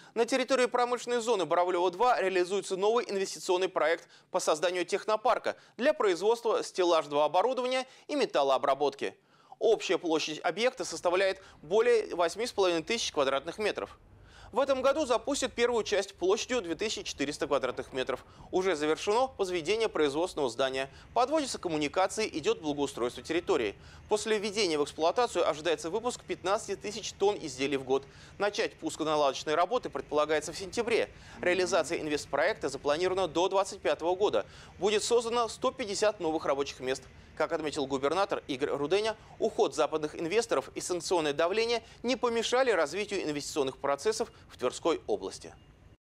На территории промышленной зоны Боровлево-2 реализуется новый инвестиционный проект по созданию технопарка для производства стеллажного оборудования и металлообработки. Общая площадь объекта составляет более 8,5 тысяч квадратных метров. В этом году запустят первую часть площадью 2400 квадратных метров. Уже завершено возведение производственного здания. Подводятся коммуникации, идет благоустройство территории. После введения в эксплуатацию ожидается выпуск 15 тысяч тонн изделий в год. Начать пусконаладочные работы предполагается в сентябре. Реализация инвестпроекта запланирована до 2025 года. Будет создано 150 новых рабочих мест. Как отметил губернатор Игорь Руденя, уход западных инвесторов и санкционное давление не помешали развитию инвестиционных процессов в Тверской области.